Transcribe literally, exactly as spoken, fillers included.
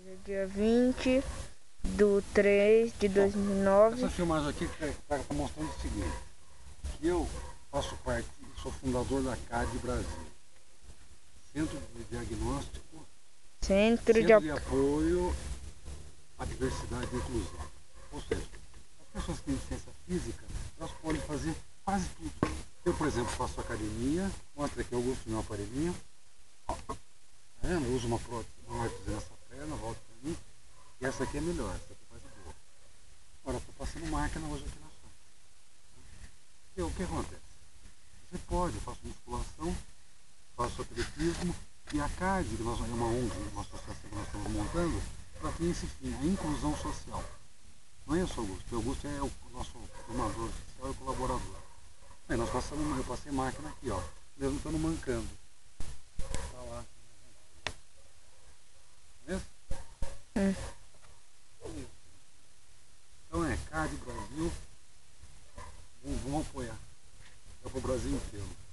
Dia vinte do três de dois mil e nove. Essa filmagem aqui está mostrando o seguinte, que eu faço parte, sou fundador da C A D Brasil, Centro de Diagnóstico, Centro, Centro de, de Apoio à Diversidade e Inclusão. Ou seja, as pessoas que têm ciência física, elas podem fazer quase tudo. Eu, por exemplo, faço academia, mostra aqui, eu gosto do meu aparelhinho, tá vendo? Eu uso uma prótese, uma órtese nessa perna, volto para mim, e essa aqui é melhor, essa aqui faz boa. Agora, estou passando máquina hoje aqui na sua. E o que acontece? Você pode, eu faço musculação, faço atletismo, e a C A D, que nós, é uma O N G, uma associação que nós estamos montando, ela tem esse fim, a inclusão social. Não é só o Augusto, o Augusto é o nosso formador social e colaborador. Aí nós passamos, eu passei máquina aqui, ó, mesmo estando mancando. Tá lá. Beleza? Hum. Então é C A D Brasil, vamos, vamos apoiar. É para o Brasil inteiro.